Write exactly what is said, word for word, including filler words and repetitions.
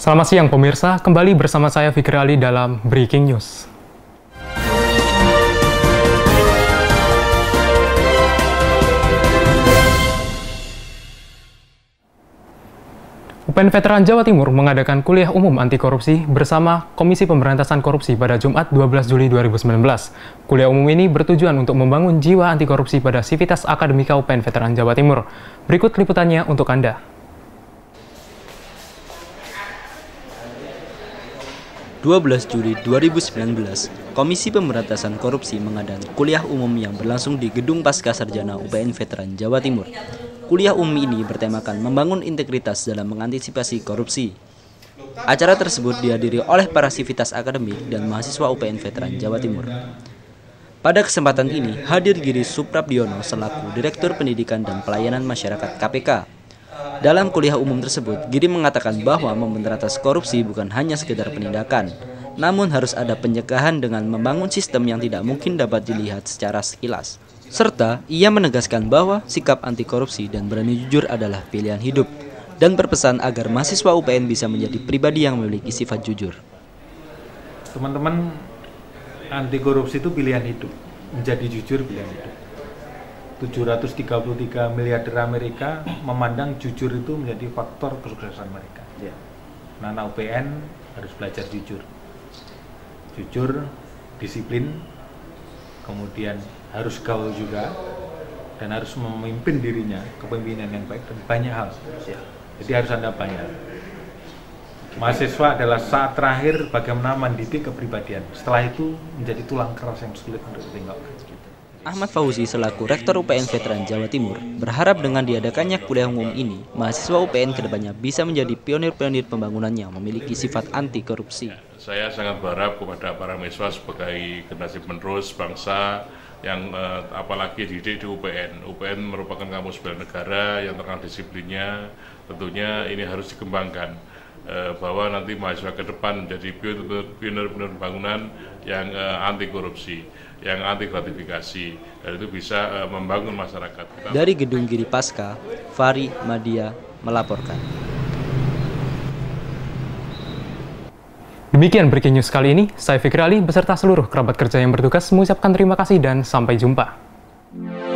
Selamat siang pemirsa, kembali bersama saya Fikri Ali dalam Breaking News. U P N Veteran Jawa Timur mengadakan kuliah umum anti korupsi bersama Komisi Pemberantasan Korupsi pada Jumat dua belas Juli dua ribu sembilan belas. Kuliah umum ini bertujuan untuk membangun jiwa anti korupsi pada Sivitas Akademika U P N Veteran Jawa Timur. Berikut liputannya untuk Anda. dua belas Juli dua ribu sembilan belas, Komisi Pemberantasan Korupsi mengadakan kuliah umum yang berlangsung di Gedung Pascasarjana U P N Veteran Jawa Timur. Kuliah umum ini bertemakan membangun integritas dalam mengantisipasi korupsi. Acara tersebut dihadiri oleh para sivitas akademik dan mahasiswa U P N Veteran Jawa Timur. Pada kesempatan ini, hadir Giri Suprabdiono selaku Direktur Pendidikan dan Pelayanan Masyarakat K P K. Dalam kuliah umum tersebut, Giri mengatakan bahwa memberantas korupsi bukan hanya sekedar penindakan, namun harus ada pencegahan dengan membangun sistem yang tidak mungkin dapat dilihat secara sekilas. Serta, ia menegaskan bahwa sikap anti korupsi dan berani jujur adalah pilihan hidup, dan berpesan agar mahasiswa U P N bisa menjadi pribadi yang memiliki sifat jujur. Teman-teman, anti korupsi itu pilihan hidup, menjadi jujur pilihan hidup. tujuh ratus tiga puluh tiga miliarder Amerika memandang jujur itu menjadi faktor kesuksesan mereka. Ya. Anak U P N harus belajar jujur. Jujur, disiplin, kemudian harus gaul juga, dan harus memimpin dirinya, kepemimpinan yang baik, dan banyak hal. Ya. Jadi harus Anda banyak. Mahasiswa adalah saat terakhir bagaimana mendidik kepribadian. Setelah itu menjadi tulang keras yang sulit untuk ditinggalkan. Ahmad Fauzi selaku Rektor U P N Veteran Jawa Timur berharap dengan diadakannya kuliah umum ini, mahasiswa U P N kedepannya bisa menjadi pionir-pionir pembangunan yang memiliki sifat anti korupsi. Saya sangat berharap kepada para mahasiswa sebagai generasi penerus bangsa yang eh, apalagi dididik di U P N. U P N merupakan kampus bela negara yang terkenal disiplinnya, tentunya ini harus dikembangkan. Eh, bahwa nanti mahasiswa ke depan menjadi pionir-pionir pembangunan yang eh, anti korupsi, yang anti gratifikasi, dan itu bisa uh, membangun masyarakat. Kita... Dari Gedung Giri Pasca, Fari Madia melaporkan. Demikian Breaking News kali ini, saya Fikri Ali beserta seluruh kerabat kerja yang bertugas mengucapkan terima kasih dan sampai jumpa.